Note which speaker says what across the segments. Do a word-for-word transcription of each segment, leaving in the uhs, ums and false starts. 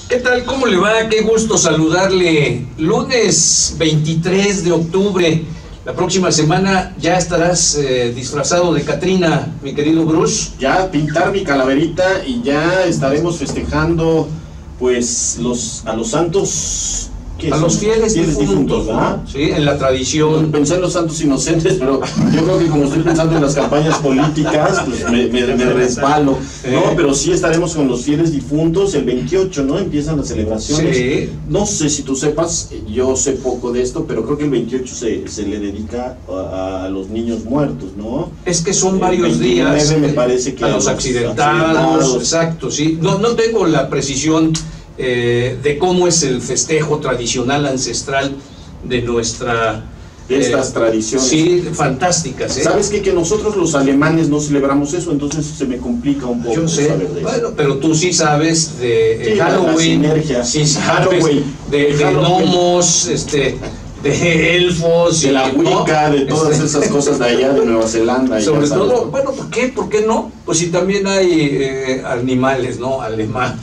Speaker 1: ¿Qué tal? ¿Cómo le va? Qué gusto saludarle. Lunes veintitrés de octubre. La próxima semana ya estarás eh, disfrazado de Catrina, mi querido Bruce.
Speaker 2: Ya pintar mi calaverita y ya estaremos festejando pues los a los santos.
Speaker 1: A los fieles, fieles difuntos, difuntos, ¿no? Sí, en la tradición.
Speaker 2: Pensé en los santos inocentes, pero yo creo que como estoy pensando en las campañas políticas, pues me, me, me resbalo. No, pero sí estaremos con los fieles difuntos el veintiocho, ¿no? Empiezan las celebraciones. Sí. No sé si tú sepas, yo sé poco de esto, pero creo que el veintiocho se, se le dedica a, a los niños muertos, ¿no?
Speaker 1: Es que son varios días.
Speaker 2: Me parece que
Speaker 1: a los accidentados, accidentados. Exacto, sí. No, no tengo la precisión Eh, de cómo es el festejo tradicional ancestral de nuestra
Speaker 2: de estas eh, tradiciones
Speaker 1: sí, fantásticas, ¿eh?
Speaker 2: ¿Sabes qué? Que nosotros los alemanes no celebramos eso, entonces se me complica un poco.
Speaker 1: Yo sé,
Speaker 2: saber de
Speaker 1: bueno, pero tú sí sabes de
Speaker 2: sí,
Speaker 1: Halloween, sí sabes
Speaker 2: Halloween,
Speaker 1: de, de gnomos, este de elfos,
Speaker 2: de
Speaker 1: y,
Speaker 2: la Wicca, ¿no? De todas este... esas cosas de allá de Nueva Zelanda.
Speaker 1: Sobre todo, sabes, ¿no? Bueno, ¿por qué? ¿Por qué no? Pues si también hay eh, animales, ¿no? Alemanes.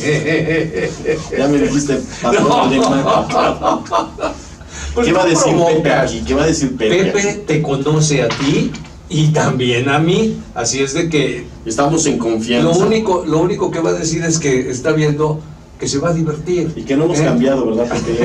Speaker 2: Ya me dijiste, patrón, no. Alemán.
Speaker 1: Pues
Speaker 2: ¿Qué va a decir
Speaker 1: provocas.
Speaker 2: Pepe aquí? ¿Qué va a decir Pepe?
Speaker 1: Pepe
Speaker 2: aquí?
Speaker 1: te conoce a ti y también a mí, así es de que
Speaker 2: estamos en confianza.
Speaker 1: Lo único, lo único que va a decir es que está viendo que se va a divertir.
Speaker 2: Y que no hemos ¿eh? cambiado, ¿verdad? Porque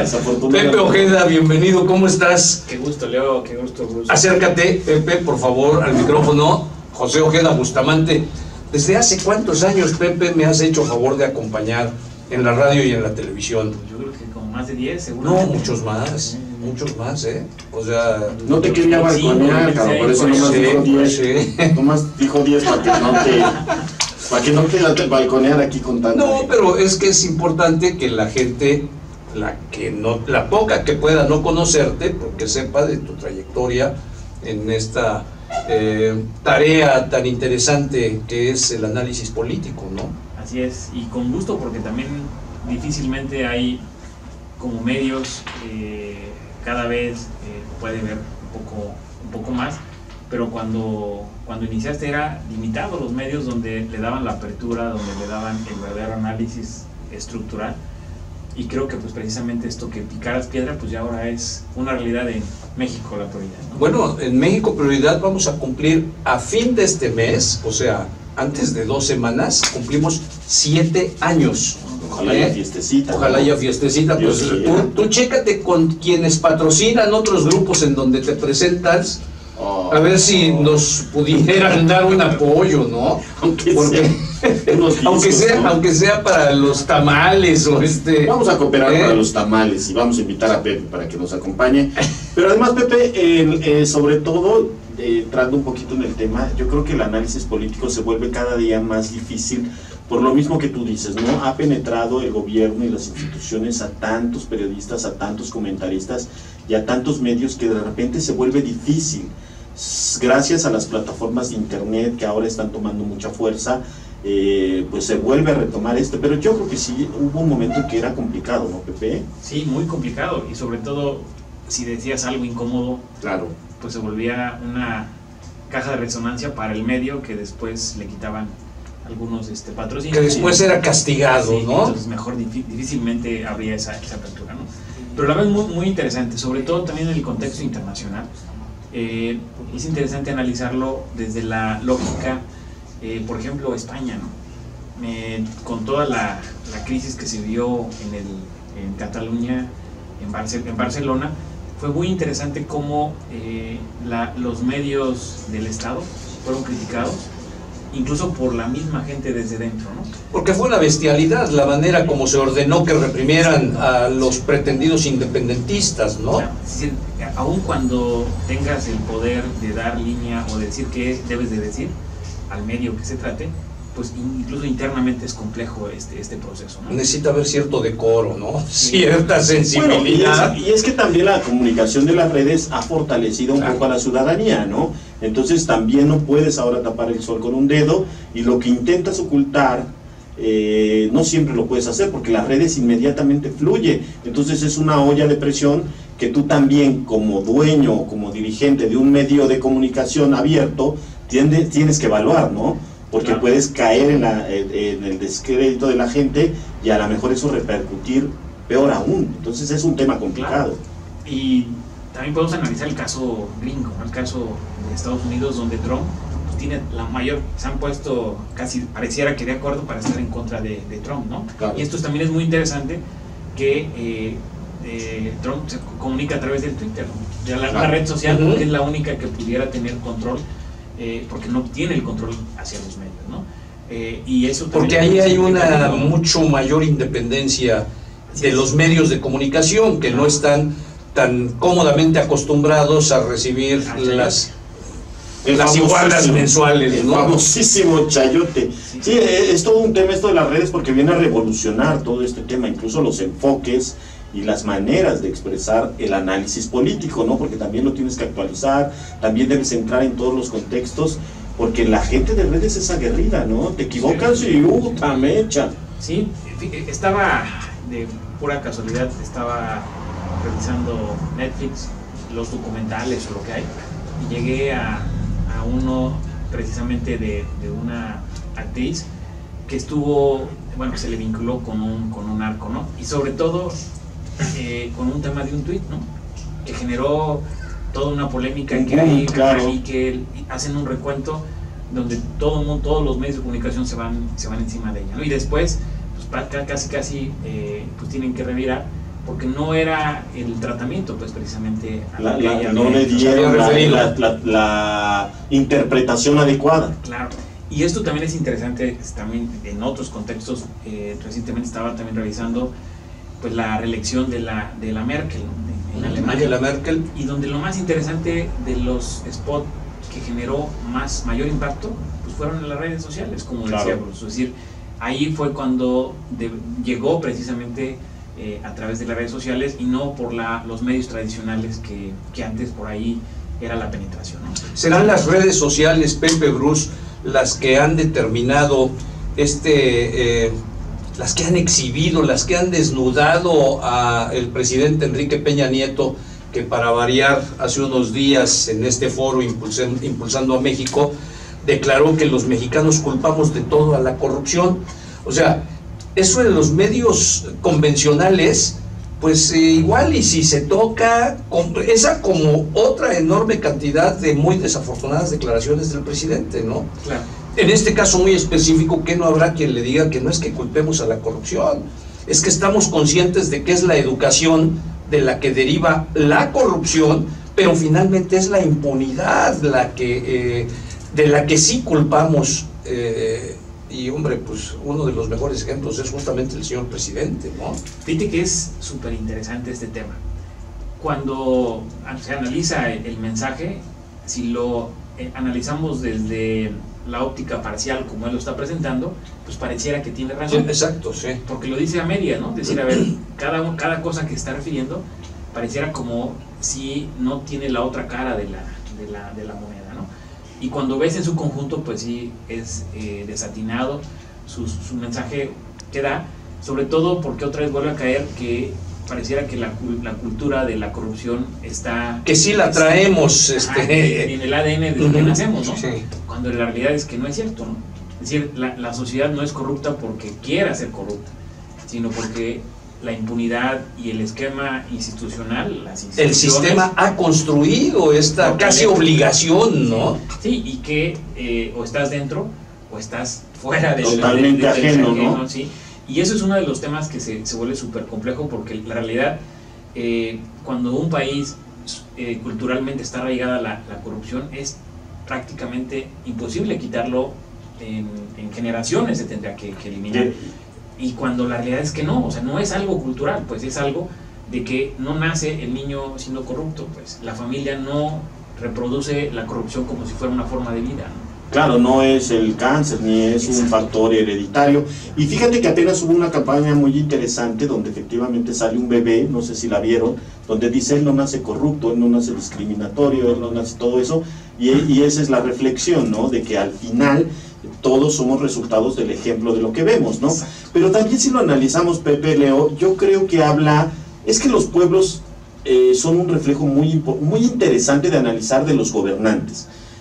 Speaker 1: Pepe Ojeda, bienvenido, ¿cómo estás?
Speaker 3: Qué gusto, Leo, qué gusto, Bruce.
Speaker 1: Acércate, Pepe, por favor, al micrófono. José Ojeda Bustamante. ¿Desde hace cuántos años, Pepe, me has hecho favor de acompañar en la radio y en la televisión?
Speaker 3: Yo creo que como más de diez, seguro.
Speaker 1: No, muchos más, muchos más, ¿eh? O sea...
Speaker 2: No te quería balconear, cabrón, por eso nomás dijo diez. Nomás dijo diez para que no te... Para que no te balconear aquí con tanta
Speaker 1: No,
Speaker 2: gente.
Speaker 1: pero es que es importante que la gente, la que no, la poca que pueda no conocerte, porque sepa de tu trayectoria en esta eh, tarea tan interesante que es el análisis político, ¿no?
Speaker 3: Así es, y con gusto, porque también difícilmente hay como medios, eh, cada vez eh, puede ver un poco, un poco más. Pero cuando, cuando iniciaste era limitado los medios donde le daban la apertura, donde le daban el verdadero análisis estructural, y creo que pues precisamente esto que picaras piedra pues ya ahora es una realidad en México, la prioridad, ¿no?
Speaker 1: Bueno, en México prioridad vamos a cumplir a fin de este mes, o sea, antes de dos semanas, cumplimos siete años.
Speaker 2: Ojalá haya fiestecita.
Speaker 1: Ojalá haya fiestecita, pues tú, tú chécate con quienes patrocinan otros grupos en donde te presentas. Oh, a ver si oh. nos pudieran dar un apoyo, ¿no?
Speaker 2: Aunque,
Speaker 1: Porque,
Speaker 2: sea, discos,
Speaker 1: aunque, sea,
Speaker 2: ¿no?
Speaker 1: aunque sea para los tamales o este...
Speaker 2: Vamos a cooperar
Speaker 1: ¿eh?
Speaker 2: para los tamales y vamos a invitar a Pepe para que nos acompañe. Pero además, Pepe, eh, eh, sobre todo, eh, entrando un poquito en el tema, yo creo que el análisis político se vuelve cada día más difícil por lo mismo que tú dices, ¿no? Ha penetrado el gobierno y las instituciones a tantos periodistas, a tantos comentaristas y a tantos medios que de repente se vuelve difícil. Gracias a las plataformas de internet que ahora están tomando mucha fuerza, eh, pues se vuelve a retomar esto, pero yo creo que sí hubo un momento que era complicado, ¿no, Pepe?
Speaker 3: Sí, muy complicado, y sobre todo si decías algo incómodo,
Speaker 2: claro,
Speaker 3: pues se volvía una caja de resonancia para el medio que después le quitaban algunos este, patrocinios.
Speaker 1: Que después era castigado,
Speaker 3: sí,
Speaker 1: ¿no?
Speaker 3: Entonces mejor, difícilmente habría esa, esa apertura, ¿no? Pero la verdad es muy, muy interesante, sobre todo también en el contexto internacional. Eh, es interesante analizarlo desde la lógica, eh, por ejemplo, España, ¿no? Eh, con toda la, la crisis que se vio en, el, en Cataluña, en, Barce en Barcelona, fue muy interesante cómo eh, la, los medios del Estado fueron criticados, incluso por la misma gente desde dentro, ¿no?
Speaker 1: Porque fue una bestialidad la manera como se ordenó que reprimieran a los pretendidos independentistas, ¿no?
Speaker 3: Claro, es decir, aun cuando tengas el poder de dar línea o de decir qué debes de decir al medio que se trate, pues incluso internamente es complejo este, este proceso, ¿no?
Speaker 1: Necesita haber cierto decoro, ¿no? Sí. Cierta sensibilidad.
Speaker 2: Bueno, y, es, y es que también la comunicación de las redes ha fortalecido un claro. poco a la ciudadanía, ¿no? Entonces también no puedes ahora tapar el sol con un dedo, y lo que intentas ocultar eh, no siempre lo puedes hacer porque las redes inmediatamente fluye. Entonces es una olla de presión que tú también, como dueño o como dirigente de un medio de comunicación abierto, tienes, tienes que evaluar, ¿no? porque
Speaker 3: claro.
Speaker 2: puedes caer en, la, en, en el descrédito de la gente y a lo mejor eso repercutir peor aún. Entonces es un tema complicado.
Speaker 3: Claro. Y también podemos analizar el caso gringo, ¿no? El caso de Estados Unidos, donde Trump pues, tiene la mayor, se han puesto casi, pareciera que de acuerdo para estar en contra de, de Trump, ¿no?
Speaker 2: Claro.
Speaker 3: Y esto también es muy interesante, que eh, eh, Trump se comunica a través del Twitter, ¿no? Ya la,
Speaker 2: Claro.
Speaker 3: la red social,
Speaker 1: Uh-huh.
Speaker 3: porque es la única que pudiera tener control, eh, porque no tiene el control hacia los medios, ¿no? Eh, y eso
Speaker 1: Porque
Speaker 3: también
Speaker 1: ahí
Speaker 3: es
Speaker 1: hay una
Speaker 3: significativo, ¿no?
Speaker 1: mucho mayor independencia
Speaker 3: Así
Speaker 1: de
Speaker 3: es.
Speaker 1: los medios de comunicación, que no están tan cómodamente acostumbrados a recibir
Speaker 3: Ah,
Speaker 1: las,
Speaker 2: El
Speaker 1: las igualas
Speaker 2: famosísimo-
Speaker 1: mensuales,
Speaker 2: El
Speaker 1: ¿no?
Speaker 2: famosísimo chayote. Sí, es, es todo un tema esto de las redes, porque viene a revolucionar todo este tema, incluso los enfoques y las maneras de expresar el análisis político, ¿no? Porque también lo tienes que actualizar, también debes entrar en todos los contextos, porque la gente de redes es aguerrida, ¿no? Te equivocas y ¡uh, mecha!
Speaker 3: Sí, estaba de pura casualidad, estaba revisando Netflix, los documentales o lo que hay, y llegué a, a uno precisamente de, de una actriz que estuvo, bueno, se le vinculó con un, con un narco, ¿no? Y sobre todo eh, con un tema de un tuit, ¿no? Que generó toda una polémica
Speaker 2: Un
Speaker 3: que hay,
Speaker 2: boom, claro.
Speaker 3: y que hacen un recuento donde todo el mundo, todos los medios de comunicación se van, se van encima de ella, ¿no? Y después, pues casi casi eh, pues tienen que revirar, porque no era el tratamiento, pues precisamente a
Speaker 2: La,
Speaker 3: lo que
Speaker 2: la-
Speaker 3: ella
Speaker 2: no
Speaker 3: había
Speaker 2: le
Speaker 3: hecho.
Speaker 2: dieron la,
Speaker 1: referido.
Speaker 2: la- la- la interpretación adecuada.
Speaker 3: Claro. Y esto también es interesante, es también en otros contextos. Eh, recientemente estaba también revisando pues la reelección de la, de la Merkel, ¿no? en, en Alemania.
Speaker 1: Angela Merkel.
Speaker 3: Y donde lo más interesante de los spots que generó más mayor impacto, pues fueron en las redes sociales, como
Speaker 2: Claro.
Speaker 3: decía Bruce. Es decir, ahí fue cuando de, llegó precisamente eh, a través de las redes sociales y no por la, los medios tradicionales que, que antes por ahí era la penetración, ¿no?
Speaker 1: ¿Serán las redes sociales, Pepe, Bruce, las que han determinado este, eh, las que han exhibido, las que han desnudado a el presidente Enrique Peña Nieto, que para variar hace unos días en este foro Impulsen- Impulsando a México, declaró que los mexicanos culpamos de todo a la corrupción? O sea, eso en los medios convencionales, pues eh, igual y si se toca, con, esa como otra enorme cantidad de muy desafortunadas declaraciones del presidente, ¿no?
Speaker 3: Claro.
Speaker 1: En este caso muy específico, que no habrá quien le diga que no es que culpemos a la corrupción, es que estamos conscientes de que es la educación de la que deriva la corrupción, pero finalmente es la impunidad la que, eh, de la que sí culpamos, eh, y hombre, pues uno de los mejores ejemplos es justamente el señor presidente, ¿no?
Speaker 3: Fíjate que es súper interesante este tema. Cuando se analiza el mensaje, si lo eh, analizamos desde la óptica parcial como él lo está presentando, pues pareciera que tiene razón.
Speaker 1: Sí, exacto, sí.
Speaker 3: Porque lo dice a media, ¿no? Es decir, a ver, cada, cada cosa que está refiriendo pareciera como si no tiene la otra cara de la, de la, de la moneda, ¿no? Y cuando ves en su conjunto, pues sí es eh, desatinado su, su mensaje que da, sobre todo porque otra vez vuelve a caer que pareciera que la, la cultura de la corrupción está...
Speaker 1: Que sí la traemos,
Speaker 3: Ajá,
Speaker 1: este...
Speaker 3: en el A D N desde que nacemos, ¿no?
Speaker 1: Sí.
Speaker 3: Cuando la realidad es que no es cierto, ¿no? Es decir, la, la sociedad no es corrupta porque quiera ser corrupta, sino porque la impunidad y el esquema institucional, las
Speaker 1: El sistema ha construido esta casi obligación, ¿no?
Speaker 3: Sí, y que eh, o estás dentro o estás fuera del...
Speaker 2: Totalmente
Speaker 3: del- del- del-
Speaker 2: ajeno,
Speaker 3: del-
Speaker 2: ¿no?
Speaker 3: Sí. Y eso es uno de los temas que se, se vuelve súper complejo, porque la realidad, eh, cuando un país eh, culturalmente está arraigada la, la corrupción, es prácticamente imposible quitarlo. En, en generaciones se tendría que, que eliminar.
Speaker 2: De-
Speaker 3: Y cuando la realidad es que no, o sea, no es algo cultural, pues es algo de que no nace el niño siendo corrupto, pues la familia no reproduce la corrupción como si fuera una forma de vida, ¿no?
Speaker 2: Claro, no es el cáncer ni es un
Speaker 3: Exacto.
Speaker 2: factor hereditario. Y fíjate que apenas hubo una campaña muy interesante donde efectivamente sale un bebé, no sé si la vieron, donde dice él no nace corrupto, él no nace discriminatorio, él no nace todo eso. Y, y esa es la reflexión, ¿no? De que al final todos somos resultados del ejemplo de lo que vemos, ¿no? Pero también si lo analizamos, Pepe, Leo, yo creo que habla, es que los pueblos eh, son un reflejo muy, impo- muy interesante de analizar de los gobernantes.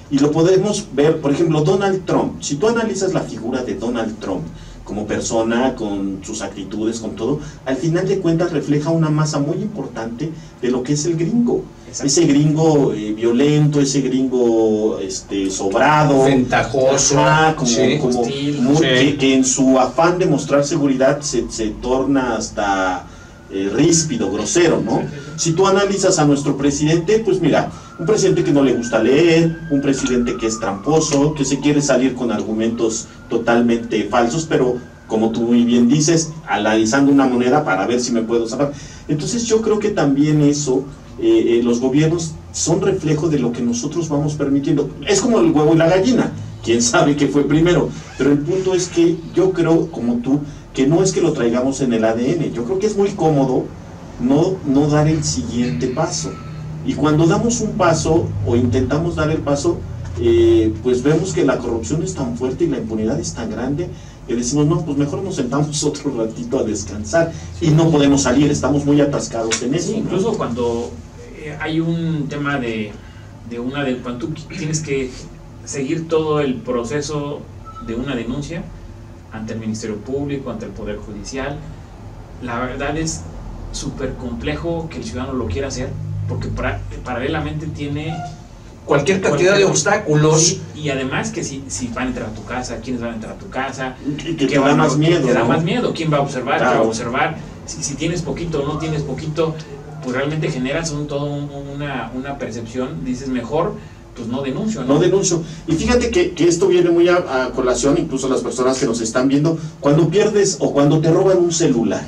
Speaker 2: Y lo podemos ver, por ejemplo, Donald Trump. Si tú analizas la figura de Donald Trump como persona, con sus actitudes, con todo, al final de cuentas refleja una masa muy importante de lo que es el gringo. Exacto. Ese gringo eh, violento, ese gringo este, sobrado,
Speaker 1: ventajoso,
Speaker 2: ajá, como,
Speaker 1: sí,
Speaker 2: como
Speaker 1: hostil,
Speaker 2: muy,
Speaker 1: sí.
Speaker 2: que, que en su afán de mostrar seguridad se, se torna hasta eh, ríspido, grosero, ¿no? Si tú analizas a nuestro presidente, pues mira, un presidente que no le gusta leer, un presidente que es tramposo, que se quiere salir con argumentos totalmente falsos, pero como tú muy bien dices, analizando una moneda para ver si me puedo salvar. Entonces yo creo que también eso, eh, eh, los gobiernos son reflejo de lo que nosotros vamos permitiendo. Es como el huevo y la gallina, quién sabe qué fue primero, pero el punto es que yo creo, como tú, que no es que lo traigamos en el A D N, yo creo que es muy cómodo no, no dar el siguiente paso. Y cuando damos un paso o intentamos dar el paso, eh, pues vemos que la corrupción es tan fuerte y la impunidad es tan grande que decimos, no, pues mejor nos sentamos otro ratito a descansar y no podemos salir, estamos muy atascados en eso.
Speaker 3: Sí, incluso ¿no? cuando eh, hay un tema de, de una de cuando tú tienes que seguir todo el proceso de una denuncia ante el Ministerio Público, ante el Poder Judicial, la verdad es súper complejo que el ciudadano lo quiera hacer, porque para, paralelamente tiene
Speaker 1: cualquier cantidad cualquier, de obstáculos.
Speaker 3: Sí, y además que si, si van a entrar a tu casa, quiénes van a entrar a tu casa,
Speaker 2: que, que te da más miedo,
Speaker 3: te da
Speaker 2: ¿no?
Speaker 3: más miedo, quién va a observar,
Speaker 2: claro.
Speaker 3: qué va a observar, si, si tienes poquito o no tienes poquito, pues realmente generas un, todo un, una, una percepción, dices mejor, pues no denuncio, ¿no?
Speaker 2: No denuncio. Y fíjate que, que esto viene muy a, a colación, incluso las personas que nos están viendo, cuando pierdes o cuando te roban un celular.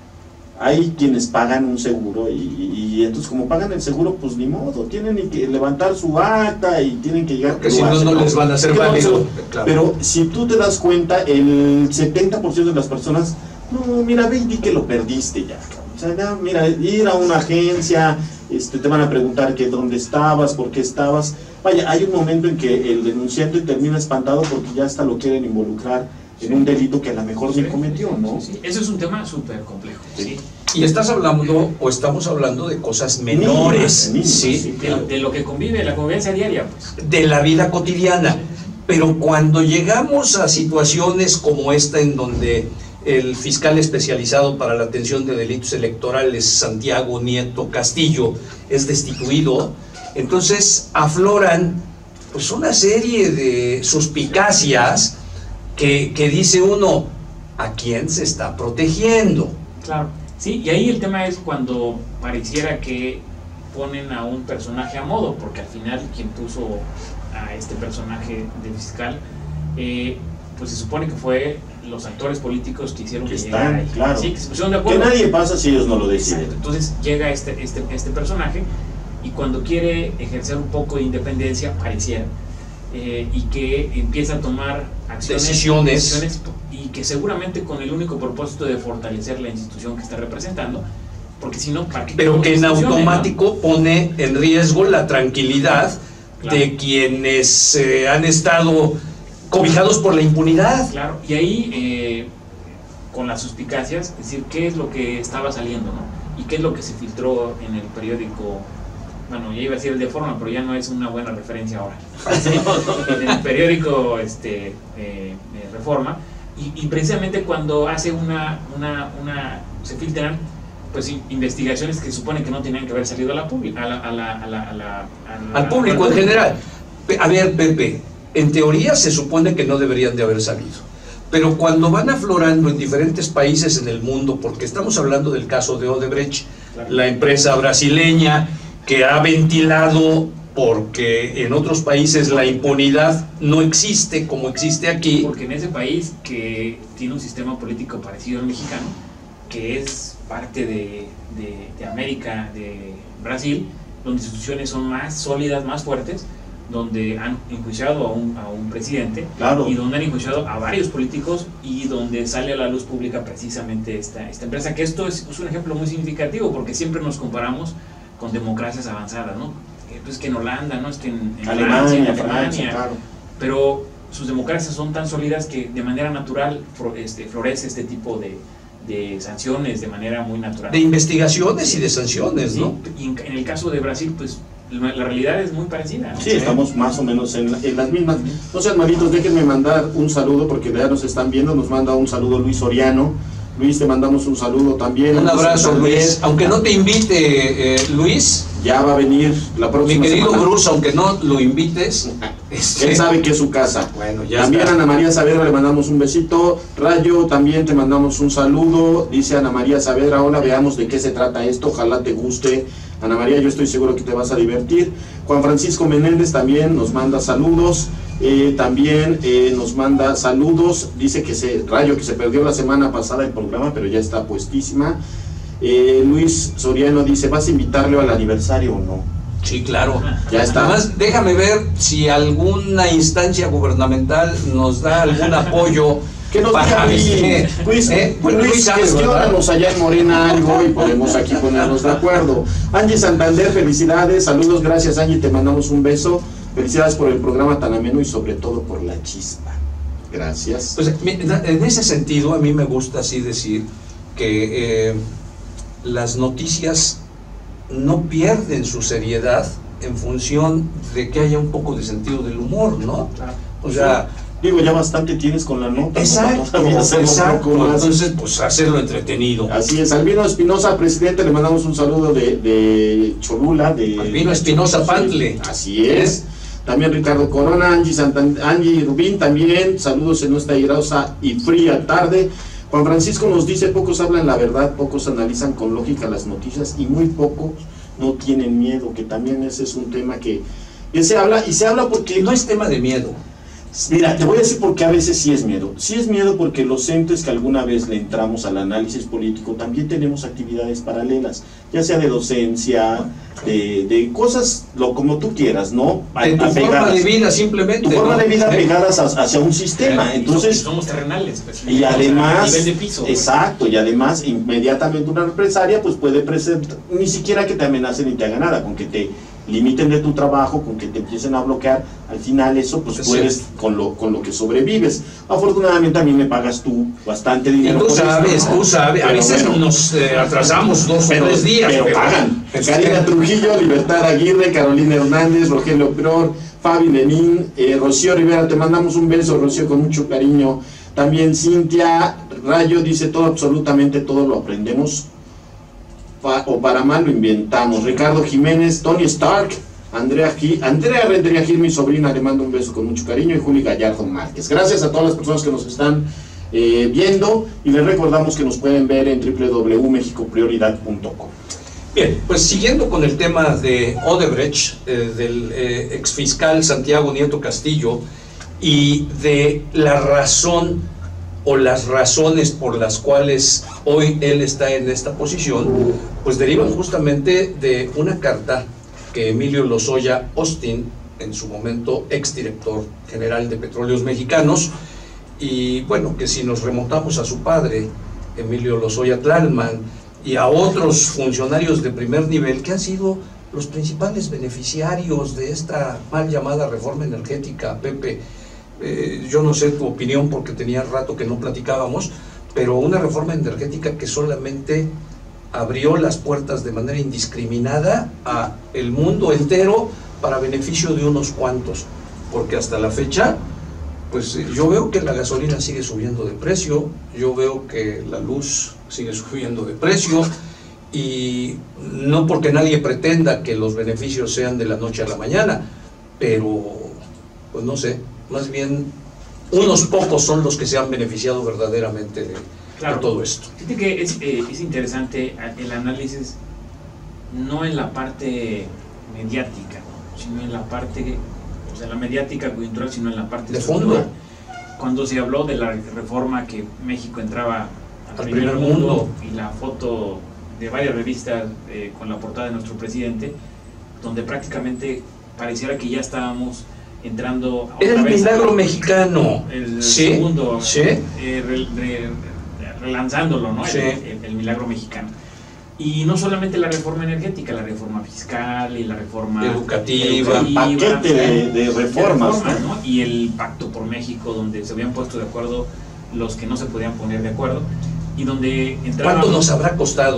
Speaker 2: Hay quienes pagan un seguro y, y, y entonces como pagan el seguro, pues ni modo, tienen que levantar su acta y tienen que llegar.
Speaker 1: Porque si no, no les van a hacer válido. Claro.
Speaker 2: Pero si tú te das cuenta, el setenta por ciento de las personas, no, mira, ve y di que lo perdiste ya. O sea, ya, mira, ir a una agencia, este, te van a preguntar que dónde estabas, por qué estabas. Vaya, hay un momento en que el denunciante termina espantado porque ya hasta lo quieren involucrar en un delito que a lo mejor
Speaker 3: sí,
Speaker 2: ni cometió, ¿no?
Speaker 3: Sí, sí. Eso es un tema súper complejo. Sí.
Speaker 1: Sí. Y estás hablando, o estamos hablando de cosas menores,
Speaker 2: niños, niños,
Speaker 1: ¿sí?
Speaker 2: sí,
Speaker 3: claro. de, de lo que convive, la convivencia diaria, pues.
Speaker 1: De la vida cotidiana. Pero cuando llegamos a situaciones como esta, en donde el fiscal especializado para la atención de delitos electorales, Santiago Nieto Castillo, es destituido, entonces afloran pues una serie de suspicacias que, que dice uno, ¿a quién se está protegiendo?
Speaker 3: Claro, sí, y ahí el tema es cuando pareciera que ponen a un personaje a modo, porque al final quien puso a este personaje de fiscal, eh, pues se supone que fue los actores políticos que hicieron que, que llegara ahí.
Speaker 2: Claro.
Speaker 3: Sí, que se pusieron de acuerdo.
Speaker 2: Que nadie pasa si ellos no lo deciden.
Speaker 3: Exacto. Entonces llega este, este, este personaje y cuando quiere ejercer un poco de independencia, pareciera, eh, y que empieza a tomar acciones,
Speaker 1: decisiones.
Speaker 3: decisiones y que seguramente con el único propósito de fortalecer la institución que está representando, porque si no, ¿para qué?
Speaker 1: Pero que en automático, ¿no? Pone en riesgo la tranquilidad, claro, de quienes eh, han estado cobijados por la impunidad.
Speaker 3: Claro, y ahí eh, con las suspicacias, es decir, qué es lo que estaba saliendo, ¿no? Y qué es lo que se filtró en el periódico. Bueno, ya iba a decir el de Forma, pero ya no es una buena referencia ahora. ¿Sí? En el periódico este, eh, eh, Reforma, y, y precisamente cuando hace una, una, una, se filtran pues investigaciones que suponen que no tenían que haber salido a la pública, a la, a la, a la, a la, a la,
Speaker 1: al público en general. A ver, Pepe, en teoría se supone que no deberían de haber salido, pero cuando van aflorando en diferentes países en el mundo, porque estamos hablando del caso de Odebrecht, claro, la empresa brasileña que ha ventilado, porque en otros países la impunidad no existe como existe aquí.
Speaker 3: Porque en ese país que tiene un sistema político parecido al mexicano, que es parte de, de, de América, de Brasil, donde instituciones son más sólidas, más fuertes, donde han enjuiciado a un, a un presidente,
Speaker 2: claro,
Speaker 3: y donde han enjuiciado a varios políticos, y donde sale a la luz pública precisamente esta, esta empresa, que esto es, es un ejemplo muy significativo, porque siempre nos comparamos con democracias avanzadas, ¿no? Pues que en Holanda, ¿no? Es que en, en
Speaker 2: Alemania,
Speaker 3: Francia, en
Speaker 2: Francia,
Speaker 3: Alemania,
Speaker 2: claro,
Speaker 3: pero sus democracias son tan sólidas que de manera natural este, florece este tipo de, de sanciones de manera muy natural.
Speaker 1: De investigaciones y de sanciones, ¿no?
Speaker 3: Sí, y en, en el caso de Brasil, pues la, la realidad es muy parecida.
Speaker 2: Sí, estamos más o menos en, en las mismas. No sean malitos, déjenme mandar un saludo porque ya nos están viendo. Nos manda un saludo Luis Soriano. Luis, te mandamos un saludo también.
Speaker 1: Un abrazo, Luis. Aunque no te invite, eh, Luis.
Speaker 2: Ya va a venir la próxima
Speaker 1: Mi querido
Speaker 2: semana.
Speaker 1: Bruce, aunque no lo invites. Este...
Speaker 2: Él sabe que es su casa.
Speaker 1: Bueno, ya
Speaker 2: También
Speaker 1: está.
Speaker 2: Ana María Saavedra le mandamos un besito. Rayo, también te mandamos un saludo. Dice Ana María Saavedra, hola, veamos de qué se trata esto. Ojalá te guste. Ana María, yo estoy seguro que te vas a divertir. Juan Francisco Menéndez también nos manda saludos. Eh, también eh, nos manda saludos. Dice que se, Rayo, que se perdió la semana pasada el programa, pero ya está puestísima. Eh, Luis Soriano dice, ¿vas a invitarle al aniversario o no?
Speaker 1: Sí, claro.
Speaker 2: Ya está.
Speaker 1: Además, déjame ver si alguna instancia gubernamental nos da algún apoyo.
Speaker 2: ¿Qué nos
Speaker 1: para
Speaker 2: dice Luis?
Speaker 1: eh,
Speaker 2: Luis, Luis gestiónanos allá en Morena algo y podemos aquí ponernos de acuerdo. Angie Santander, felicidades, saludos, gracias Angie, te mandamos un beso. Felicidades por el programa tan ameno y sobre todo por la chispa. Gracias.
Speaker 1: Pues, en ese sentido, a mí me gusta así decir que eh, las noticias no pierden su seriedad en función de que haya un poco de sentido del humor, ¿no?
Speaker 3: Claro.
Speaker 1: O sea,
Speaker 2: digo, ya bastante tienes con la nota.
Speaker 1: exacto,
Speaker 2: ¿no?
Speaker 1: exacto.
Speaker 2: Más.
Speaker 1: Entonces, pues hacerlo entretenido.
Speaker 2: Así es. Albino Espinosa, presidente, le mandamos un saludo de, de Cholula. De
Speaker 1: Albino Espinosa Pantle.
Speaker 2: Así es. También Ricardo Corona, Angie, Santan, Angie Rubín también, saludos en nuestra airosa y fría tarde. Juan Francisco nos dice, pocos hablan la verdad, pocos analizan con lógica las noticias y muy pocos no tienen miedo, que también ese es un tema que, que se habla, y se habla porque...
Speaker 1: No es tema de miedo.
Speaker 2: Mira, te voy a decir por qué a veces sí es miedo. Sí es miedo porque los entes que alguna vez le entramos al análisis político también tenemos actividades paralelas, ya sea de docencia, de, de cosas, lo como tú quieras, ¿no?
Speaker 1: En tu forma de vida simplemente.
Speaker 2: Tu forma
Speaker 1: ¿no?
Speaker 2: de vida
Speaker 1: ¿Eh?
Speaker 2: pegadas a, hacia un sistema.
Speaker 3: Eh,
Speaker 2: Entonces,
Speaker 3: y somos terrenales. Pues,
Speaker 2: y además,
Speaker 3: a nivel de piso.
Speaker 2: exacto, y además inmediatamente una empresaria pues puede presentar, ni siquiera que te amenacen ni te haga nada, con que te limiten de tu trabajo, con que te empiecen a bloquear, al final eso pues
Speaker 1: Sí.
Speaker 2: puedes con lo, con lo que sobrevives. Afortunadamente a mí me pagas tú bastante
Speaker 1: Y
Speaker 2: dinero.
Speaker 1: tú
Speaker 2: por
Speaker 1: sabes,
Speaker 2: esto, ¿no?
Speaker 1: tú sabes, a
Speaker 2: Pero
Speaker 1: veces
Speaker 2: bueno,
Speaker 1: nos eh, atrasamos dos o
Speaker 2: pero,
Speaker 1: tres días.
Speaker 2: pero pagan.
Speaker 1: Este,
Speaker 2: Karina Trujillo, Libertad Aguirre, Carolina Hernández, Rogelio Prior, Fabi Lenín, eh, Rocío Rivera, te mandamos un beso, Rocío, con mucho cariño. También Cintia Rayo dice, todo, absolutamente todo lo aprendemos pa, o para mal lo inventamos. Ricardo Jiménez, Tony Stark, Andrea Gil, Andrea Rentería Gil, mi sobrina, le mando un beso con mucho cariño, y Juli Gallardo Márquez. Gracias a todas las personas que nos están eh, viendo, y les recordamos que nos pueden ver en doble u doble u doble u punto mexico prioridad punto com.
Speaker 1: Bien, pues siguiendo con el tema de Odebrecht, eh, del eh, exfiscal Santiago Nieto Castillo, y de la razón o las razones por las cuales hoy él está en esta posición, pues derivan justamente de una carta que Emilio Lozoya Austin, en su momento exdirector general de Petróleos Mexicanos, y bueno, que si nos remontamos a su padre, Emilio Lozoya Tlalman, y a otros funcionarios de primer nivel que han sido los principales beneficiarios de esta mal llamada reforma energética. Pepe, eh, yo no sé tu opinión porque tenía rato que no platicábamos, pero una reforma energética que solamente abrió las puertas de manera indiscriminada a el mundo entero para beneficio de unos cuantos, porque hasta la fecha pues yo veo que la gasolina sigue subiendo de precio, yo veo que la luz sigue subiendo de precio, y no porque nadie pretenda que los beneficios sean de la noche a la mañana, pero pues no sé, más bien unos pocos son los que se han beneficiado verdaderamente de,
Speaker 3: claro,
Speaker 1: de todo esto.
Speaker 3: Fíjate que es, eh, es interesante el análisis, no en la parte mediática, ¿no?, sino en la parte, o sea, la mediática coyuntural, sino en la parte
Speaker 1: de fondo.
Speaker 3: Cuando se habló de la reforma que México entraba al,
Speaker 1: al
Speaker 3: primer,
Speaker 1: primer
Speaker 3: mundo,
Speaker 1: mundo,
Speaker 3: y la foto de varias revistas eh, con la portada de nuestro presidente, donde prácticamente pareciera que ya estábamos entrando a
Speaker 1: Era
Speaker 3: otra
Speaker 1: el
Speaker 3: vez
Speaker 1: milagro
Speaker 3: a,
Speaker 1: mexicano.
Speaker 3: el
Speaker 1: Sí,
Speaker 3: segundo,
Speaker 1: sí.
Speaker 3: eh, re, re, relanzándolo, ¿no?
Speaker 1: Sí.
Speaker 3: El, el, el milagro mexicano. Y no solamente la reforma energética, la reforma fiscal y la reforma
Speaker 1: educativa,
Speaker 2: el paquete de, de reformas,
Speaker 3: de reforma,
Speaker 2: ¿no?
Speaker 3: ¿no? Y el Pacto por México, donde se habían puesto de acuerdo los que no se podían poner de acuerdo, y donde entraba...
Speaker 1: ¿Cuánto nos habrá costado?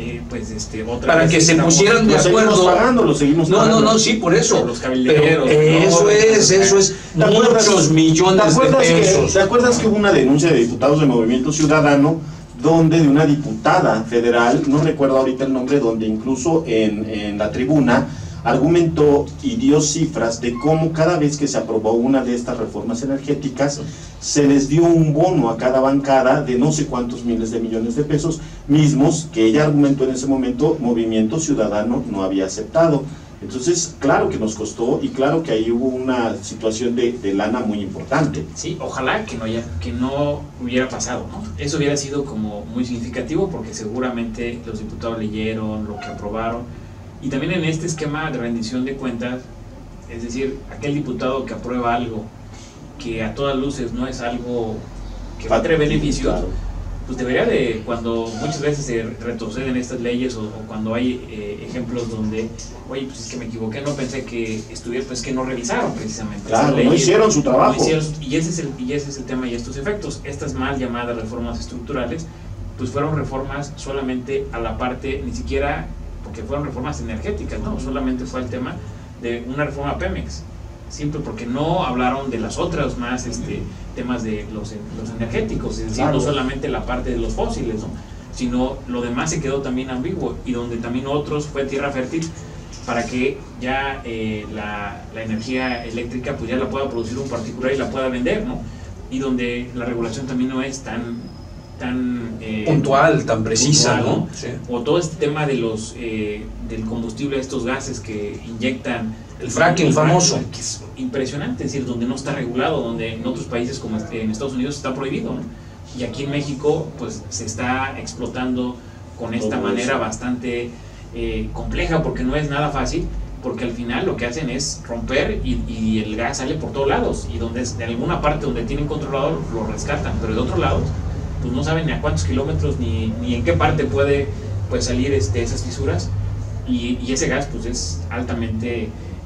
Speaker 3: eh, pues este otra
Speaker 1: para
Speaker 3: vez
Speaker 1: que se
Speaker 3: estamos-
Speaker 1: pusieran de
Speaker 2: Lo seguimos
Speaker 1: acuerdo.
Speaker 2: pagando, lo seguimos
Speaker 1: No,
Speaker 2: pagando.
Speaker 1: no, no, sí, por eso.
Speaker 3: Los cabilderos,
Speaker 1: Pero eso
Speaker 3: ¿no?
Speaker 1: es, eso es
Speaker 2: ¿Te acuerdas-
Speaker 1: muchos
Speaker 2: ¿Te
Speaker 1: millones de
Speaker 2: acuerdas, que,
Speaker 1: pesos.
Speaker 2: ¿Te acuerdas que hubo una denuncia de diputados del Movimiento Ciudadano donde de una diputada federal, no recuerdo ahorita el nombre, donde incluso en, en la tribuna argumentó y dio cifras de cómo cada vez que se aprobó una de estas reformas energéticas se les dio un bono a cada bancada de no sé cuántos miles de millones de pesos mismos que ella argumentó en ese momento Movimiento Ciudadano no había aceptado. Entonces, claro que nos costó y claro que ahí hubo una situación de, de lana muy importante.
Speaker 3: Sí, ojalá que no, haya, que no hubiera pasado, ¿no? Eso hubiera sido como muy significativo porque seguramente los diputados leyeron lo que aprobaron. Y también en este esquema de rendición de cuentas, es decir, aquel diputado que aprueba algo que a todas luces no es algo que va a traer beneficios,
Speaker 2: Claro.
Speaker 3: pues debería de, cuando muchas veces se retroceden estas leyes o, o cuando hay eh, ejemplos donde, oye, pues es que me equivoqué, no pensé que estuviera, pues que no revisaron precisamente.
Speaker 2: Claro,
Speaker 3: esas
Speaker 2: no
Speaker 3: leyes,
Speaker 2: hicieron su trabajo.
Speaker 3: no hicieron su- y, ese es el, y ese es el tema y estos efectos. Estas mal llamadas reformas estructurales, pues fueron reformas solamente a la parte, ni siquiera porque fueron reformas energéticas, no, solamente fue el tema de una reforma Pemex, simple porque no hablaron de las otras más este, temas de los, los energéticos, es decir,
Speaker 2: Claro.
Speaker 3: no solamente la parte de los fósiles, ¿no? Sino lo demás se quedó también ambiguo y donde también otros fue tierra fértil para que ya eh, la, la energía eléctrica pues ya la pueda producir un particular y la pueda vender, ¿no? Y donde la regulación también no es tan tan eh,
Speaker 1: Puntual, tan precisa,
Speaker 3: puntual,
Speaker 1: ¿no? Sí.
Speaker 3: o todo este tema de los eh, del combustible, estos gases que inyectan,
Speaker 1: El fracking famoso.
Speaker 3: que es impresionante, es decir, donde no está regulado, donde en otros países como este- en Estados Unidos está prohibido, ¿no? Y aquí en México pues se está explotando con esta
Speaker 2: Todo
Speaker 3: manera
Speaker 2: eso.
Speaker 3: bastante eh, compleja, porque no es nada fácil, porque al final lo que hacen es romper y, y el gas sale por todos lados, y donde es- de alguna parte donde tienen controlado lo rescatan, pero de otros lados pues no saben ni a cuántos kilómetros ni, ni en qué parte puede pues salir este, esas fisuras, y, y ese gas pues es altamente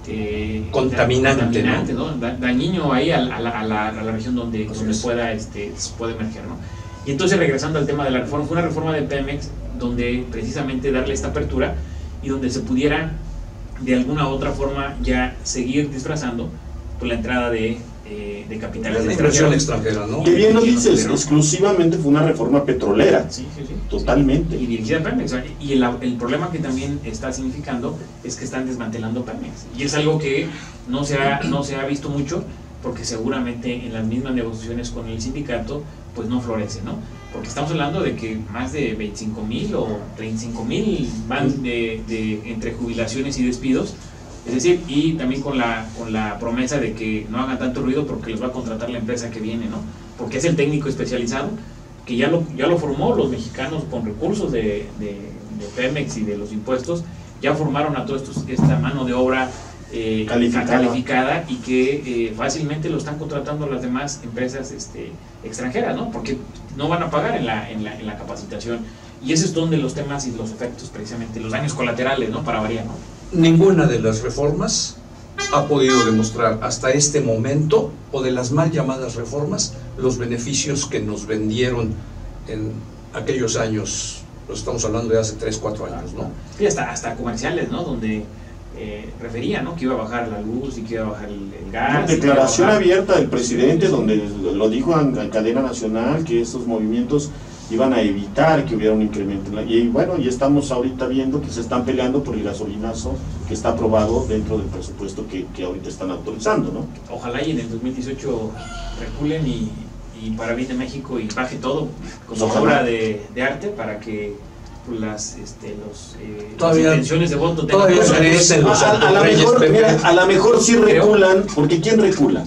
Speaker 3: eh,
Speaker 1: Contaminante,
Speaker 3: contaminante, ¿no? Da- dañino ahí a, la, a la- a la- a la región donde, donde pueda este, puede emerger, ¿no? Y entonces, regresando al tema de la reforma, fue una reforma de Pemex donde precisamente darle esta apertura y donde se pudiera de alguna u otra forma ya seguir disfrazando por la entrada de, eh, de capitales
Speaker 1: La inversión
Speaker 3: extranjeros.
Speaker 1: extranjera, ¿no?
Speaker 2: Que bien lo
Speaker 3: Y-
Speaker 2: dices,
Speaker 3: pero-
Speaker 2: exclusivamente fue una reforma petrolera,
Speaker 3: Sí, sí, sí.
Speaker 2: totalmente.
Speaker 3: Y dirigida a Pemex. ¿Vale? Y el, el problema que también está significando es que están desmantelando Pemex. Y es algo que no se ha, no se ha visto mucho, porque seguramente en las mismas negociaciones con el sindicato pues no florece, ¿no? Porque estamos hablando de que más de veinticinco mil o treinta y cinco mil van de, de, entre jubilaciones y despidos. Es decir, y también con la, con la promesa de que no hagan tanto ruido porque les va a contratar la empresa que viene, ¿no? Porque es el técnico especializado que ya lo, ya lo formó los mexicanos con recursos de, de, de Pemex y de los impuestos, ya formaron a toda esta mano de obra eh,
Speaker 2: Calificada.
Speaker 3: calificada y que eh, fácilmente lo están contratando las demás empresas este, extranjeras, ¿no? Porque no van a pagar en la, en la, en la capacitación. Y ese es donde los temas y los efectos, precisamente, los daños colaterales, ¿no? Para variar, ¿no?
Speaker 1: Ninguna de las reformas ha podido demostrar hasta este momento, o de las mal llamadas reformas, los beneficios que nos vendieron en aquellos años. Lo estamos hablando de hace tres, cuatro años, ¿no?
Speaker 3: Y hasta, hasta comerciales, ¿no? Donde eh, refería, ¿no? Que iba a bajar la luz y que iba a bajar el, el gas.
Speaker 2: Una
Speaker 3: y que iba a
Speaker 2: declaración
Speaker 3: bajar-
Speaker 2: abierta del presidente donde lo dijo en, en cadena nacional que estos movimientos iban a evitar que hubiera un incremento en la, y bueno, ya estamos ahorita viendo que se están peleando por el gasolinazo que está aprobado dentro del presupuesto que, que ahorita están autorizando, ¿no?
Speaker 3: Ojalá y en el dos mil dieciocho reculen y, y para bien de México y baje todo como
Speaker 2: Ojalá.
Speaker 3: obra de, de arte para que pues, las, este, los, eh,
Speaker 1: Todavía-
Speaker 3: las intenciones de voto tengan
Speaker 1: todavía
Speaker 3: peso.
Speaker 1: merecen los
Speaker 2: A, a, a la
Speaker 1: Reyes,
Speaker 2: mejor,
Speaker 1: Pepe.
Speaker 2: mira, a la mejor sí
Speaker 3: Creo.
Speaker 2: reculan, porque ¿quién recula?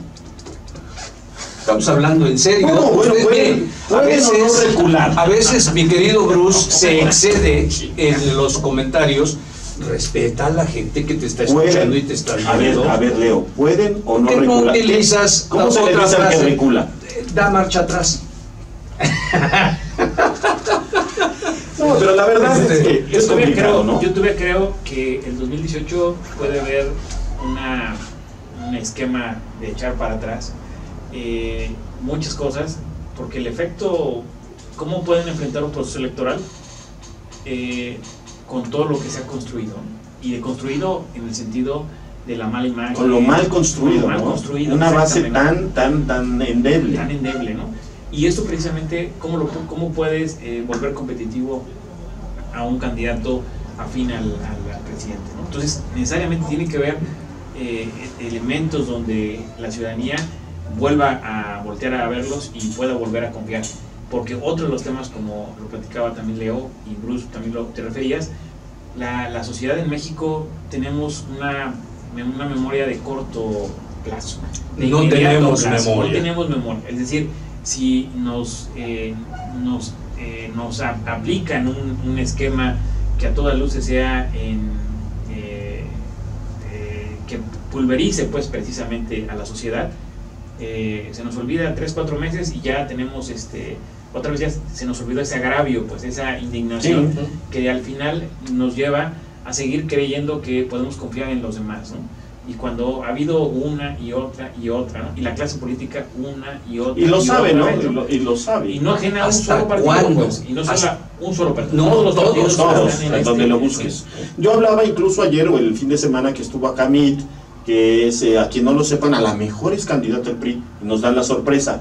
Speaker 1: Estamos hablando en serio.
Speaker 2: No, bueno,
Speaker 1: Ustedes,
Speaker 2: pueden-
Speaker 1: miren, a
Speaker 2: pueden o no
Speaker 1: veces,
Speaker 2: recular.
Speaker 1: a veces mi querido Bruce se excede en los comentarios. Respeta a la gente que te está escuchando y te está
Speaker 2: a ver,
Speaker 1: viendo.
Speaker 2: a ver, Leo, ¿pueden o no
Speaker 1: ¿Por qué no
Speaker 2: recular?
Speaker 1: utilizas
Speaker 2: ¿Cómo
Speaker 1: la
Speaker 2: se le
Speaker 1: otra
Speaker 2: dice al que
Speaker 1: frase?
Speaker 2: recula?
Speaker 1: Da marcha atrás.
Speaker 2: No, pero la verdad es que
Speaker 3: Yo
Speaker 2: es
Speaker 3: todavía
Speaker 2: complicado,
Speaker 3: creo,
Speaker 2: ¿no?
Speaker 3: yo todavía creo que el dos mil dieciocho puede haber una, un esquema de echar para atrás eh, muchas cosas, porque el efecto, ¿cómo pueden enfrentar un proceso electoral? Eh, con todo lo que se ha construido, y de construido en el sentido de la mala imagen.
Speaker 2: Con lo mal construido,
Speaker 3: lo mal
Speaker 2: ¿no?
Speaker 3: construido,
Speaker 2: una base tan, tan, tan endeble.
Speaker 3: Tan endeble, ¿no? Y esto precisamente, ¿cómo, lo, cómo puedes eh, volver competitivo a un candidato afín al, al, al presidente, ¿no? Entonces, necesariamente tiene que haber eh, elementos donde la ciudadanía vuelva a voltear a verlos y pueda volver a confiar. Porque otro de los temas, como lo platicaba también Leo y Bruce, también lo te referías, la, la sociedad en México tenemos una, una memoria de corto plazo. De
Speaker 1: no tenemos
Speaker 3: plazo,
Speaker 1: memoria.
Speaker 3: No tenemos memoria. Es decir, si nos, eh, nos, eh, nos a, aplican un, un esquema que a todas luces sea en, eh, eh, que pulverice pues precisamente a la sociedad, eh, se nos olvida tres, cuatro meses y ya tenemos este... otra vez ya se nos olvidó ese agravio, pues esa indignación, sí, que al final nos lleva a seguir creyendo que podemos confiar en los demás, ¿no? Y cuando ha habido una y otra y otra, ¿no? Y la clase política una y otra.
Speaker 2: Y lo
Speaker 3: y
Speaker 2: sabe,
Speaker 3: otra
Speaker 2: ¿no?
Speaker 3: vez,
Speaker 2: Y lo, y lo sabe.
Speaker 3: Y no ajena a un solo partido,
Speaker 1: ¿cuándo?
Speaker 3: Pues, y no solo
Speaker 1: Hasta...
Speaker 3: un solo partido.
Speaker 1: No,
Speaker 3: todos los
Speaker 1: todos,
Speaker 3: partidos
Speaker 2: todos,
Speaker 3: están en
Speaker 2: en
Speaker 3: este,
Speaker 2: donde lo busques. Yo hablaba incluso ayer o el fin de semana que estuvo acá Mit, que es, eh, a quien no lo sepan, a la mejor es candidato del P R I, y nos dan la sorpresa.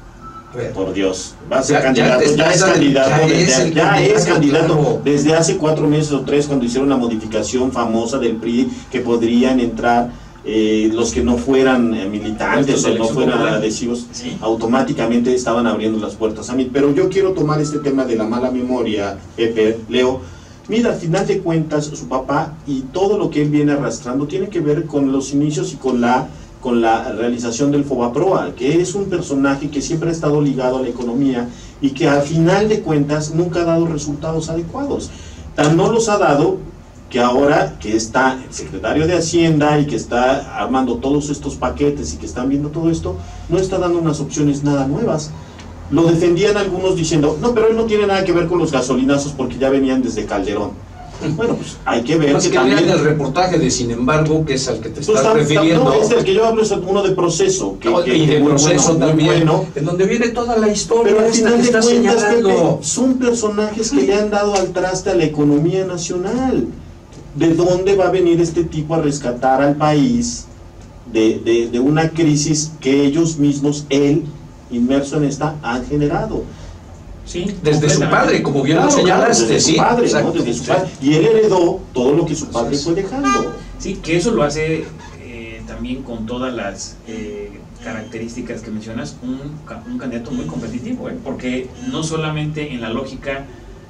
Speaker 2: Por Dios, va a ser
Speaker 1: ya,
Speaker 2: candidato, ya, ya es candidato,
Speaker 1: ya,
Speaker 2: desde,
Speaker 1: es,
Speaker 2: ya
Speaker 1: candidato,
Speaker 2: es candidato
Speaker 1: claro.
Speaker 2: Desde hace cuatro meses o tres, cuando hicieron la modificación famosa del P R I, que podrían entrar eh, los que no fueran eh, militantes o no fueran adhesivos, sí, automáticamente estaban abriendo las puertas a mí. Pero yo quiero tomar este tema de la mala memoria, Pepe, Leo. Mira, al final de cuentas, su papá y todo lo que él viene arrastrando tiene que ver con los inicios y con la con la realización del Fobaproa, que es un personaje que siempre ha estado ligado a la economía y que al final de cuentas nunca ha dado resultados adecuados. Tan no los ha dado que ahora que está el secretario de Hacienda y que está armando todos estos paquetes y que están viendo todo esto, no está dando unas opciones nada nuevas. Lo defendían algunos diciendo, no, pero él no tiene nada que ver con los gasolinazos porque ya venían desde Calderón. Bueno, pues hay que ver
Speaker 1: Más
Speaker 2: que,
Speaker 1: que
Speaker 2: también
Speaker 1: el reportaje de Sin embargo, que es al que te
Speaker 2: pues
Speaker 1: estás
Speaker 2: tam,
Speaker 1: refiriendo.
Speaker 2: No, este el que yo hablo es uno de Proceso, que,
Speaker 1: no,
Speaker 2: que,
Speaker 1: y de
Speaker 2: muy
Speaker 1: Proceso
Speaker 2: bueno,
Speaker 1: también,
Speaker 2: bueno,
Speaker 1: en donde viene toda la historia.
Speaker 2: pero al final
Speaker 1: que
Speaker 2: de
Speaker 1: está
Speaker 2: cuentas,
Speaker 1: señalando.
Speaker 2: Pepe, son personajes que le han dado al traste a la economía nacional. ¿De dónde va a venir este tipo a rescatar al país de, de, de una crisis que ellos mismos, él, inmerso en esta, han generado?
Speaker 3: Sí,
Speaker 1: desde su padre, como bien
Speaker 2: claro,
Speaker 1: lo señalaste,
Speaker 2: claro, desde
Speaker 1: sí,
Speaker 2: su padre,
Speaker 1: exacto,
Speaker 2: ¿no? Desde su
Speaker 1: sí.
Speaker 2: padre. Y él heredó todo lo que su padre fue dejando.
Speaker 3: Sí, que eso lo hace eh, también con todas las eh, características que mencionas, un, un candidato muy competitivo, ¿eh? Porque no solamente en la lógica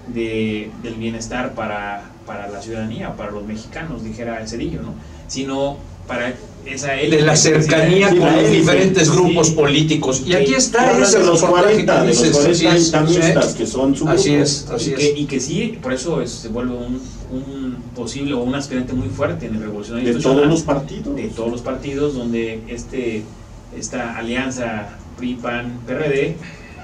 Speaker 3: de, del bienestar para, para la ciudadanía, para los mexicanos, dijera Cedillo, ¿no? Sino para esa élite,
Speaker 1: de la cercanía
Speaker 2: sí,
Speaker 1: con
Speaker 2: la
Speaker 1: los
Speaker 2: élite,
Speaker 1: diferentes
Speaker 2: sí,
Speaker 1: grupos políticos. Y aquí está
Speaker 2: ese
Speaker 1: ese
Speaker 2: de los cuarenta, de los cuarenta
Speaker 1: es,
Speaker 2: islamistas
Speaker 1: sí,
Speaker 2: que son su
Speaker 1: así
Speaker 2: grupo.
Speaker 1: es, así
Speaker 3: y,
Speaker 1: es.
Speaker 3: que, y que sí, por eso es, se vuelve un, un posible o un aspirante muy fuerte en el revolucionario
Speaker 2: de todos los partidos.
Speaker 3: De todos los partidos, donde este esta alianza P R I, P A N, P R D,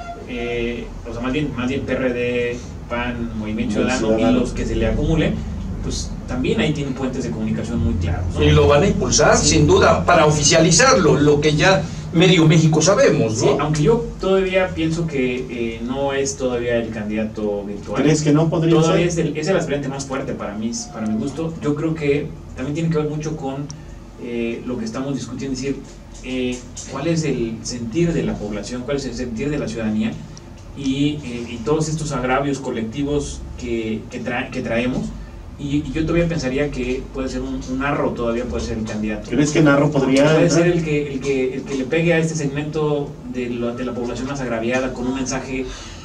Speaker 3: eh, o sea, más bien, más bien P R D, P A N, Movimiento Ciudadano y los que se le acumulen, pues también ahí tienen puentes de comunicación muy claros, ¿no?
Speaker 1: Y lo van a impulsar, sí, sin duda, para oficializarlo, lo que ya medio México sabemos, ¿no?
Speaker 3: Sí, aunque yo todavía pienso que eh, no es todavía el candidato virtual.
Speaker 2: ¿Crees que no podría
Speaker 3: Todavía
Speaker 2: ser?
Speaker 3: Es el, es el aspirante más fuerte para mí, para mi gusto. Yo creo que también tiene que ver mucho con eh, lo que estamos discutiendo, es decir, eh, cuál es el sentir de la población, cuál es el sentir de la ciudadanía y, eh, y todos estos agravios colectivos que, que, tra que traemos. Y, y yo todavía pensaría que puede ser un, un Narro, todavía puede ser el candidato.
Speaker 2: ¿Crees que Narro podría
Speaker 3: Puede
Speaker 2: entrar?
Speaker 3: ser el que, el, que, el que le pegue a este segmento de la, de la población más agraviada con un mensaje